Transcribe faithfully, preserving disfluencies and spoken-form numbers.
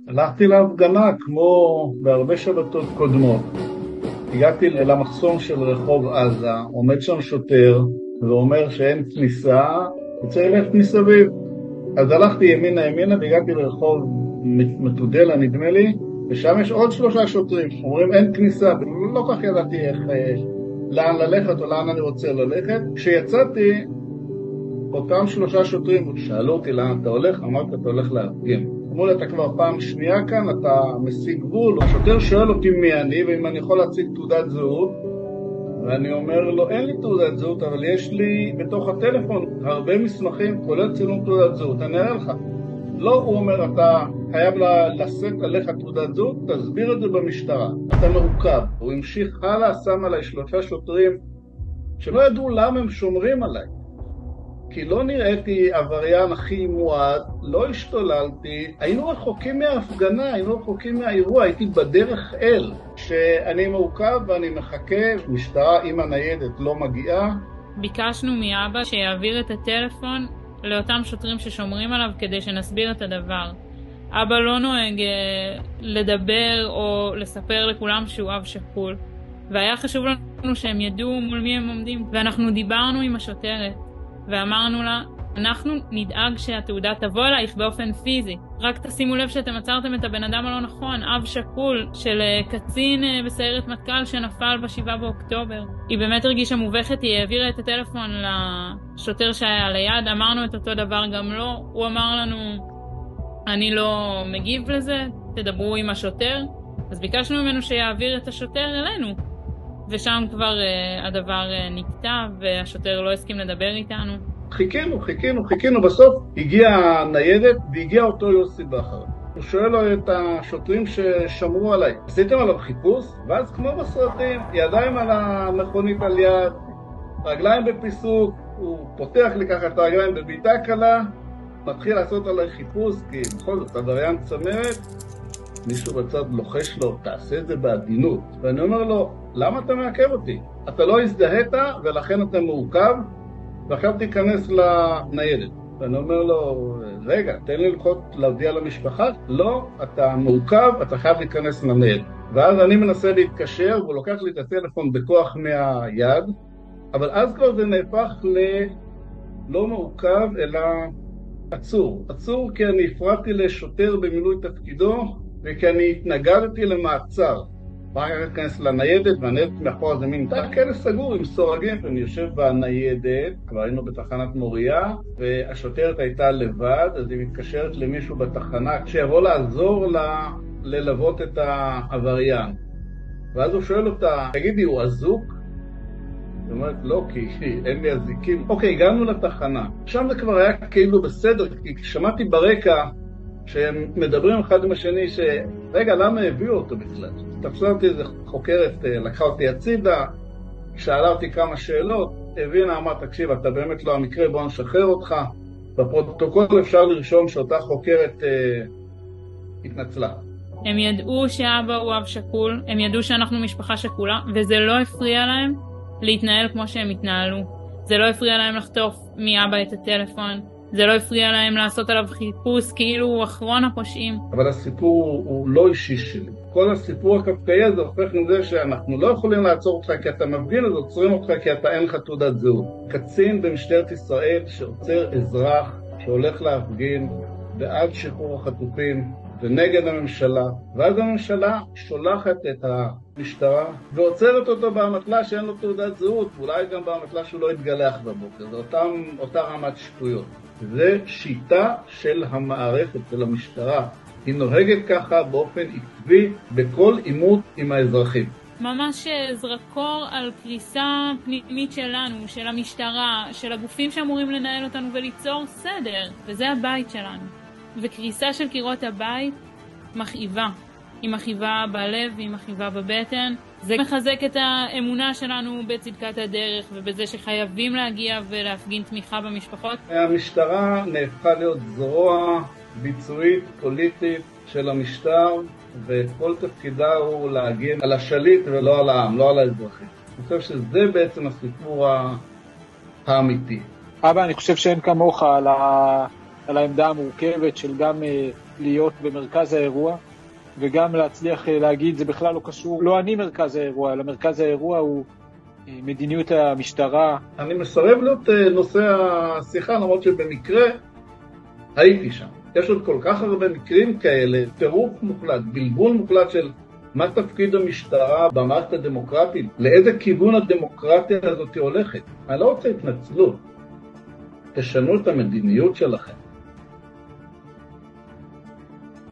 הלכתי להפגנה כמו בהרבה שבתות קודמות. הגעתי למחסום של רחוב עזה, עומד שם שוטר ואומר שאין כניסה, וצריך ללכת מסביב. אז הלכתי ימינה ימינה והגעתי לרחוב מתודלה נדמה לי, ושם יש עוד שלושה שוטרים, אומרים אין כניסה, ולא כך ידעתי איך, לאן ללכת או לאן אני רוצה ללכת. כשיצאתי, אותם שלושה שוטרים שאלו אותי לאן אתה הולך, אמרתי אתה הולך להפגין. אמרו לי אתה כבר פעם שנייה כאן, אתה משיג גבול. השוטר שואל אותי מי אני ואם אני יכול להציג תעודת זהות, ואני אומר לו אין לי תעודת זהות, אבל יש לי בתוך הטלפון הרבה מסמכים כולל צילום תעודת זהות, אני אראה לך. לא, הוא אומר אתה חייב לשאת עליך תעודת זהות, תסביר את זה במשטרה, אתה מעוכב. הוא המשיך הלאה, שם עליי שלושה שוטרים שלא ידעו למה הם שומרים עליי, כי לא נראיתי עבריין הכי מועד, לא השתוללתי, היינו רחוקים מההפגנה, היינו רחוקים מהאירוע, הייתי בדרך אל, שאני מעוכב ואני מחכה, משטרה עם הניידת לא מגיעה. ביקשנו מאבא שיעביר את הטלפון לאותם שוטרים ששומרים עליו כדי שנסביר את הדבר. אבא לא נוהג לדבר או לספר לכולם שהוא אב שכול, והיה חשוב לנו שהם ידעו מול מי הם עומדים, ואנחנו דיברנו עם השוטרת. ואמרנו לה, אנחנו נדאג שהתעודה תבוא אלייך באופן פיזי. רק תשימו לב שאתם עצרתם את הבן אדם הלא נכון, אב שכול של קצין בסיירת מטכ"ל שנפל בשבעה באוקטובר. היא באמת הרגישה מובכת, היא העבירה את הטלפון לשוטר שהיה ליד, אמרנו את אותו דבר גם לו, הוא אמר לנו, אני לא מגיב לזה, תדברו עם השוטר. אז ביקשנו ממנו שיעביר את השוטר אלינו. ושם כבר uh, הדבר uh, נקטע, והשוטר לא הסכים לדבר איתנו. חיכינו, חיכינו, חיכינו, בסוף הגיעה הניידת והגיע אותו יוסי בכר. הוא שואל לו את השוטרים ששמרו עליי, עשיתם עליו חיפוש? ואז כמו בסרטים, ידיים על המכונית על יד, רגליים בפיסוק, הוא פותח לי ככה את הרגליים בביתה קלה, מתחיל לעשות עליי חיפוש, כי בכל זאת עבריין צמרת, מישהו בצד לוחש לו, תעשה את זה בעדינות. ואני אומר לו, למה אתה מעכב אותי? אתה לא הזדהית ולכן אתה מעוכב, ועכשיו תיכנס לניידת. ואני אומר לו, רגע, תן לי ללכות להודיע למשפחה. לא, אתה מעוכב, אתה חייב להיכנס לניידת. ואז אני מנסה להתקשר, והוא לוקח לי את הטלפון בכוח מהיד, אבל אז כבר זה נהפך ללא מעוכב, אלא עצור. עצור כי אני הפרעתי לשוטר במילוי תפקידו, וכי אני התנגדתי למעצר. רק להיכנס לניידת, והניידת מאחורה זה מין תא כאלה סגור עם סורגים, ואני יושב בניידת, כבר היינו בתחנת מוריה, והשוטרת הייתה לבד, אז היא מתקשרת למישהו בתחנה, שיבוא לעזור לה ללוות את העבריין. ואז הוא שואל אותה, תגידי, הוא אזוק? היא אומרת, לא, כי אין לי אזיקים. אוקיי, הגענו לתחנה. שם זה כבר היה כאילו בסדר, כי שמעתי ברקע, שהם מדברים אחד עם השני שרגע למה הביאו אותו בכלל. תפסה אותי איזה חוקרת, לקחה אותי הצידה, שאלה אותי כמה שאלות, הבינה, אמרה תקשיב אתה באמת לא המקרה, בוא נשחרר אותך. בפרוטוקול אפשר לרשום שאותה חוקרת אה, התנצלה. הם ידעו שאבא הוא אב שכול, הם ידעו שאנחנו משפחה שכולה, וזה לא הפריע להם להתנהל כמו שהם התנהלו. זה לא הפריע להם לחטוף מאבא את הטלפון, זה לא הפריע להם לעשות עליו חיפוש כאילו הוא אחרון הפושעים. אבל הסיפור הוא לא אישי שלי. כל הסיפור הקפקאי הזה הופך לזה שאנחנו לא יכולים לעצור אותך כי אתה מפגין, אז עוצרים אותך כי אתה אין לך תעודת זהות. קצין במשטרת ישראל שעוצר אזרח שהולך להפגין בעד שחרור החטופים ונגד הממשלה, ואז הממשלה שולחת את המשטרה ועוצרת אותו באמתלה שאין לו תעודת זהות, ואולי גם באמתלה שהוא לא יתגלח בבוקר. זה אותם, אותה רמת שטויות. זה שיטה של המערכת של המשטרה. היא נוהגת ככה באופן עקבי בכל עימות עם האזרחים. ממש זרקור על קריסה פנימית שלנו, של המשטרה, של הגופים שאמורים לנהל אותנו וליצור סדר, וזה הבית שלנו. וקריסה של קירות הבית מכאיבה. היא מכאיבה בלב, היא מכאיבה בבטן. זה מחזק את האמונה שלנו בצדקת הדרך ובזה שחייבים להגיע ולהפגין תמיכה במשפחות. המשטרה נהפכה להיות זרוע ביצועית פוליטית של המשטר, וכל תפקידה הוא להגן על השליט ולא על העם, לא על האזרחים. אני חושב שזה בעצם הסיפור האמיתי. אבא, אני חושב שאין כמוך על, ה... על העמדה המורכבת של גם להיות במרכז האירוע, וגם להצליח להגיד זה בכלל לא קשור, לא אני מרכז האירוע, אלא מרכז האירוע הוא מדיניות המשטרה. אני מסרב להיות נושא השיחה, למרות שבמקרה הייתי שם. יש עוד כל כך הרבה מקרים כאלה, טירוף מוחלט, בלבול מוחלט של מה תפקיד המשטרה במערכת הדמוקרטית, לאיזה כיוון הדמוקרטיה הזאת הולכת. אני לא רוצה התנצלות. תשנו את המדיניות שלכם.